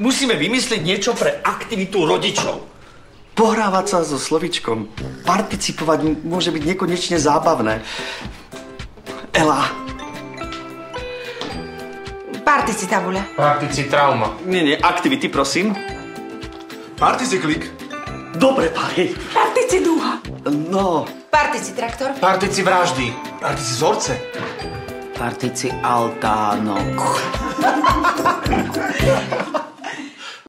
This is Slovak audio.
musíme vymyslieť niečo pre aktivitu rodičov. Pohrávať sa so slovičkom. Participovať môže byť nekonečne zábavné. Ela. Partici tabula. Partici trauma. Nie, aktivity, prosím. Partici klik. Dobre, páni. Partici duha. No. Partici traktor. Partici vraždy. Partici zorce. Partici altánok.